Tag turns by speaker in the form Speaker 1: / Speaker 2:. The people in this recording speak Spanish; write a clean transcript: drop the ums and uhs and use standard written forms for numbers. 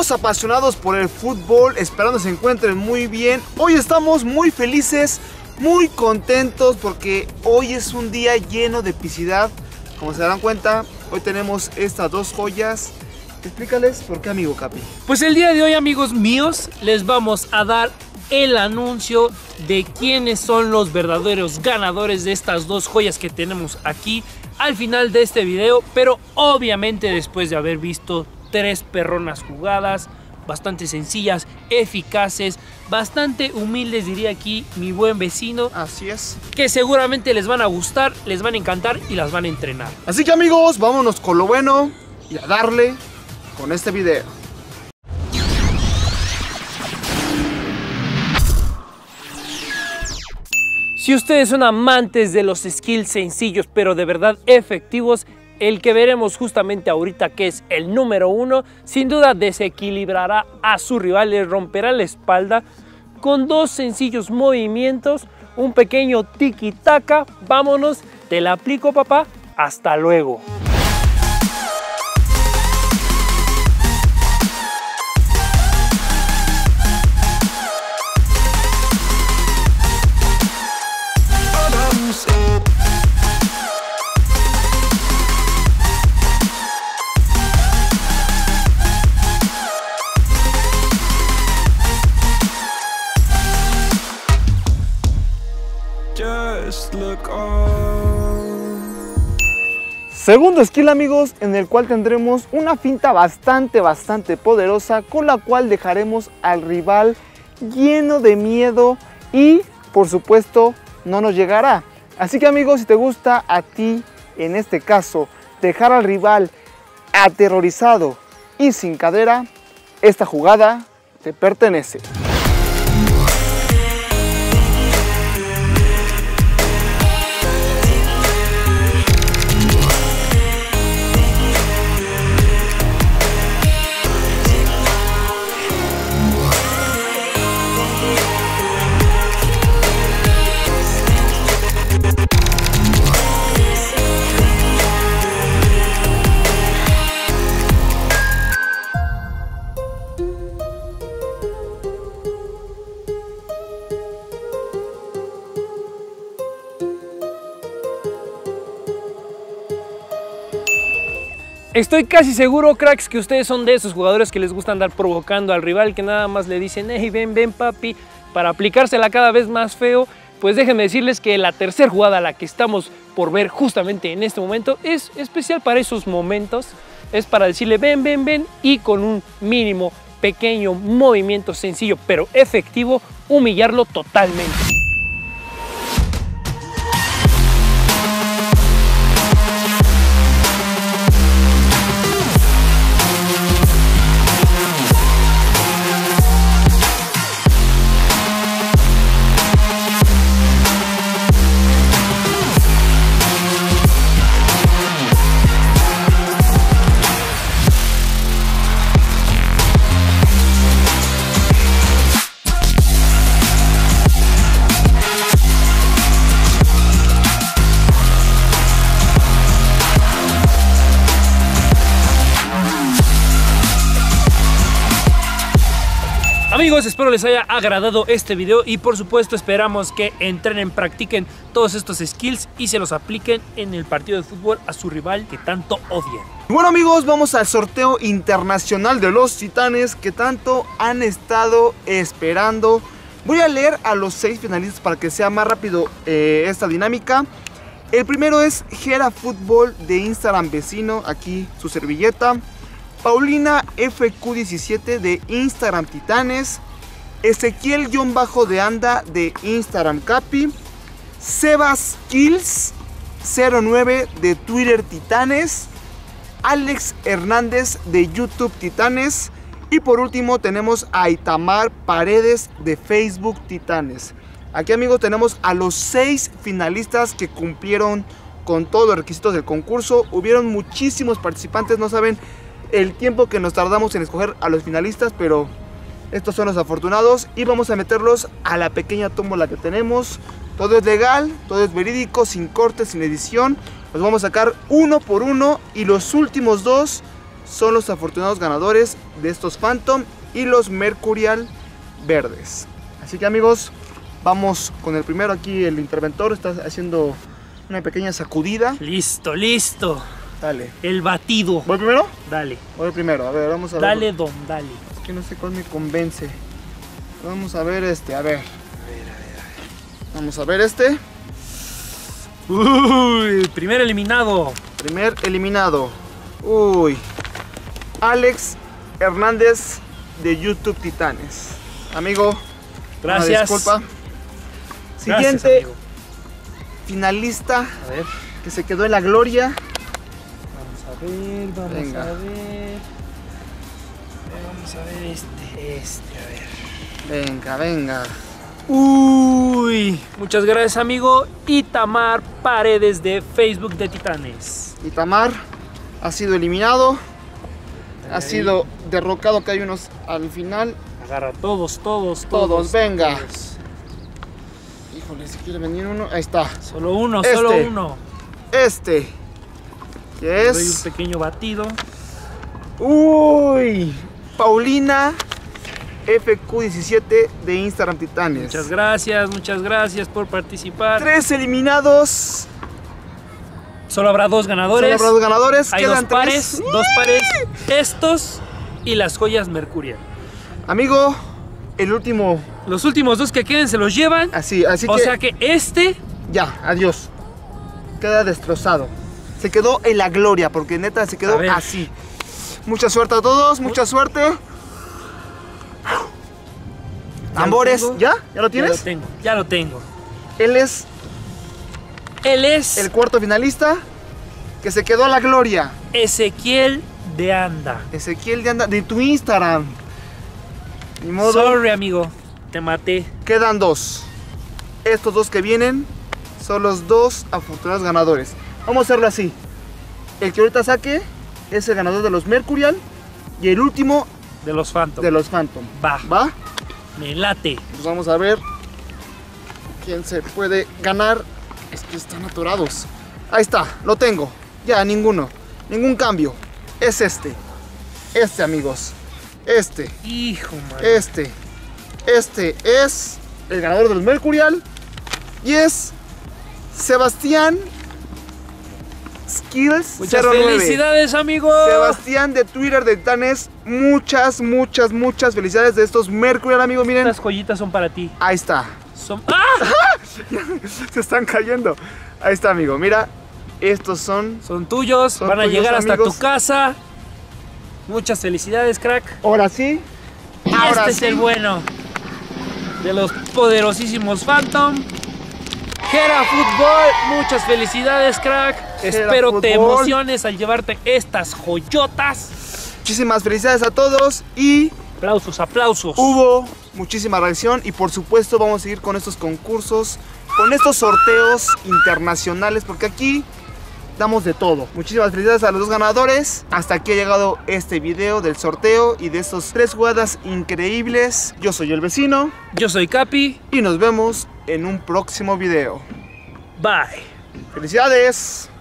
Speaker 1: amigos apasionados por el fútbol, esperando se encuentren muy bien. Hoy estamos muy felices, muy contentos porque hoy es un día lleno de epicidad. Como se darán cuenta, hoy tenemos estas dos joyas. Explícales por qué, amigo Capi.
Speaker 2: Pues el día de hoy, amigos míos, les vamos a dar el anuncio de quiénes son los verdaderos ganadores de estas dos joyas que tenemos aquí al final de este video, pero obviamente después de haber visto tres perronas jugadas, bastante sencillas, eficaces, bastante humildes, diría aquí mi buen vecino.
Speaker 1: Así es.
Speaker 2: Que seguramente les van a gustar, les van a encantar y las van a entrenar.
Speaker 1: Así que, amigos, vámonos con lo bueno y a darle con este video.
Speaker 2: Si ustedes son amantes de los skills sencillos pero de verdad efectivos, el que veremos justamente ahorita, que es el número 1, sin duda desequilibrará a su rival, le romperá la espalda con dos sencillos movimientos, un pequeño tiki-taka. Vámonos, te la aplico, papá, hasta luego.
Speaker 1: Segundo skill, amigos, en el cual tendremos una finta bastante poderosa, con la cual dejaremos al rival lleno de miedo y, por supuesto, no nos llegará. Así que, amigos, si te gusta a ti, en este caso, dejar al rival aterrorizado y sin cadera, esta jugada te pertenece.
Speaker 2: Estoy casi seguro, cracks, que ustedes son de esos jugadores que les gusta andar provocando al rival, que nada más le dicen, hey, ven papi, para aplicársela cada vez más feo. Pues déjenme decirles que la tercera jugada, la que estamos por ver justamente en este momento, es especial para esos momentos. Es para decirle ven y con un mínimo pequeño movimiento sencillo pero efectivo, humillarlo totalmente. Amigos, espero les haya agradado este video y por supuesto esperamos que entrenen, practiquen todos estos skills y se los apliquen en el partido de fútbol a su rival que tanto odian.
Speaker 1: Bueno, amigos, vamos al sorteo internacional de los titanes que tanto han estado esperando. Voy a leer a los 6 finalistas para que sea más rápido esta dinámica. El primero es Gera Fútbol de Instagram vecino, aquí su servilleta. Paulina FQ17 de Instagram Titanes, Ezequiel-de Anda de Instagram Capi, Sebas Kills 09 de Twitter Titanes, Alex Hernández de YouTube Titanes y por último tenemos a Itamar Paredes de Facebook Titanes. Aquí, amigos, tenemos a los 6 finalistas que cumplieron con todos los requisitos del concurso. Hubieron muchísimos participantes, no saben el tiempo que nos tardamos en escoger a los finalistas, pero estos son los afortunados y vamos a meterlos a la pequeña tómbola que tenemos. Todo es legal, todo es verídico, sin cortes, sin edición. Los vamos a sacar uno por uno y los últimos 2 son los afortunados ganadores de estos Phantom y los Mercurial verdes. Así que amigos, vamos con el primero. Aquí el interventor está haciendo una pequeña sacudida.
Speaker 2: Listo, listo.
Speaker 1: Dale.
Speaker 2: El batido.
Speaker 1: ¿Voy primero?
Speaker 2: Dale.
Speaker 1: Voy primero, a ver, vamos a ver.
Speaker 2: Dale, don, dale.
Speaker 1: Es que no sé cuál me convence. Vamos a ver este, a ver. Vamos a ver este.
Speaker 2: Uy, primer eliminado.
Speaker 1: Primer eliminado. Uy. Alex Hernández de YouTube Titanes. Amigo,
Speaker 2: Gracias.
Speaker 1: una disculpa.
Speaker 2: Gracias,
Speaker 1: Siguiente
Speaker 2: amigo.
Speaker 1: finalista
Speaker 2: A ver.
Speaker 1: que se quedó en la gloria.
Speaker 2: Vamos
Speaker 1: Venga.
Speaker 2: a ver. Vamos a ver a ver.
Speaker 1: Venga, venga.
Speaker 2: Uy, muchas gracias, amigo. Itamar Paredes de Facebook de Titanes.
Speaker 1: Itamar ha sido eliminado. Ha
Speaker 2: Ahí.
Speaker 1: sido derrocado, que hay unos al final.
Speaker 2: Agarra todos.
Speaker 1: Venga.
Speaker 2: Todos.
Speaker 1: Híjole, si quiere venir uno. Ahí está.
Speaker 2: Solo uno,
Speaker 1: Este.
Speaker 2: solo uno.
Speaker 1: Este. Que
Speaker 2: Le doy un
Speaker 1: es.
Speaker 2: pequeño batido.
Speaker 1: Uy. Paulina FQ17 de Instagram Titanes.
Speaker 2: Muchas gracias por participar.
Speaker 1: 3 eliminados.
Speaker 2: Solo habrá dos ganadores.
Speaker 1: Solo habrá 2 ganadores.
Speaker 2: Hay
Speaker 1: Quedan
Speaker 2: dos
Speaker 1: 3.
Speaker 2: pares, estos y las joyas Mercurial.
Speaker 1: Amigo, el último.
Speaker 2: Los últimos 2 que queden se los llevan.
Speaker 1: Así
Speaker 2: O
Speaker 1: que.
Speaker 2: sea que este
Speaker 1: Ya, adiós. Queda destrozado. Se quedó en la gloria, porque neta se
Speaker 2: A
Speaker 1: quedó
Speaker 2: ver.
Speaker 1: así. Mucha suerte a todos, mucha suerte. Tambores,
Speaker 2: tengo.
Speaker 1: ¿ya? ¿Ya lo tienes?
Speaker 2: Ya lo tengo.
Speaker 1: Él es
Speaker 2: Él es
Speaker 1: el cuarto finalista que se quedó a la gloria.
Speaker 2: Ezequiel de Anda.
Speaker 1: Ezequiel de Anda, de tu Instagram. Ni modo.
Speaker 2: Sorry, amigo. Te maté.
Speaker 1: Quedan 2. Estos 2 que vienen son los 2 afortunados ganadores. Vamos a hacerlo así. El que ahorita saque es el ganador de los Mercurial y el último
Speaker 2: De los Phantom.
Speaker 1: de los Phantom.
Speaker 2: Va.
Speaker 1: ¿Va?
Speaker 2: Me late.
Speaker 1: Pues vamos a ver quién se puede ganar. Es que están atorados. Ahí está, lo tengo. Ya, ninguno. Ningún cambio. Es este. Este, amigos. Este.
Speaker 2: Hijo, man.
Speaker 1: Este. Este es el ganador del Mercurial. Y es Sebastián Skills
Speaker 2: Muchas
Speaker 1: 09.
Speaker 2: felicidades, amigo.
Speaker 1: Sebastián de Twitter de Titanes. Muchas felicidades de estos Mercurial, amigo. Miren.
Speaker 2: Estas joyitas son para ti.
Speaker 1: Ahí está.
Speaker 2: Son... ¡Ah!
Speaker 1: Se están cayendo. Ahí está, amigo. Mira, estos son.
Speaker 2: Son tuyos.
Speaker 1: Son
Speaker 2: Van a
Speaker 1: tuyos,
Speaker 2: llegar hasta
Speaker 1: amigos.
Speaker 2: tu casa. Muchas felicidades, crack.
Speaker 1: Ahora sí.
Speaker 2: Y
Speaker 1: Ahora
Speaker 2: este
Speaker 1: sí.
Speaker 2: es el bueno de los poderosísimos Phantom. Gera Fútbol, muchas felicidades, crack.
Speaker 1: Gera
Speaker 2: Espero te
Speaker 1: Fútbol.
Speaker 2: emociones al llevarte estas joyotas.
Speaker 1: Muchísimas felicidades a todos. Y
Speaker 2: Aplausos, aplausos.
Speaker 1: hubo muchísima reacción. Y por supuesto, vamos a seguir con estos concursos, con estos sorteos internacionales, porque aquí damos de todo. Muchísimas felicidades a los 2 ganadores. Hasta aquí ha llegado este video del sorteo y de estos 3 jugadas increíbles. Yo soy el vecino
Speaker 2: Yo soy Capi.
Speaker 1: y nos vemos en un próximo video.
Speaker 2: Bye.
Speaker 1: ¡Felicidades!